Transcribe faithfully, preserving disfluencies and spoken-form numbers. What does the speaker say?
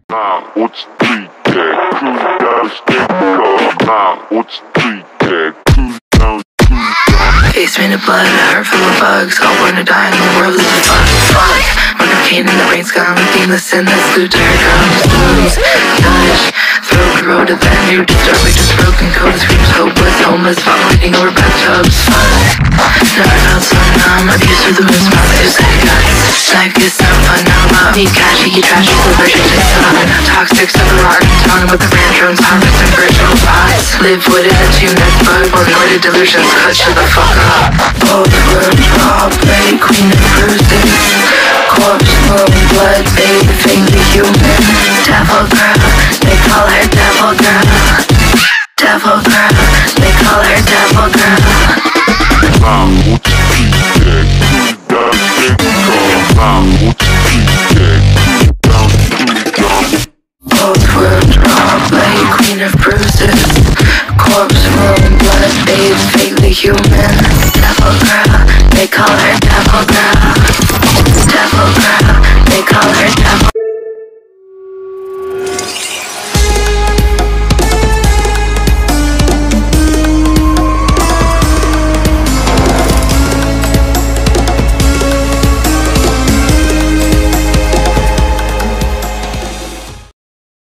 На отстрите, куда стенка. На отстрите, куда. Face painted blood, a heart full of bugs. All born to die in the world is a fuck, fuck. Cocaine in the brain scum, being the sin that's glued to her gums. Lose, touch, throat corroded, then you disturb like just broken code. Screams hopeless, homeless, vomiting over bathtubs. Fuck, never felt so numb. Abuse through the moon's mouth, I just had guts. Life is not fun now, love. Need cash, you trash, you so virgin to sun. Toxic, stuff a rotten town with the brand drones, harvesting virtual pots. Live wooden and tune that bug, or noided delusions, cut shut the fuck up. Both were raw, play queen of bruises. Corpse, bone, blood, baby, faintly human. Devil girl, they call her devil girl. Devil girl, they call her devil girl. На отстрите, куда стенка. На отстрите, куда. Both were raw, play queen of bruises. Corpse, bone, blood, baby, vaguely human. Devil girl, they call her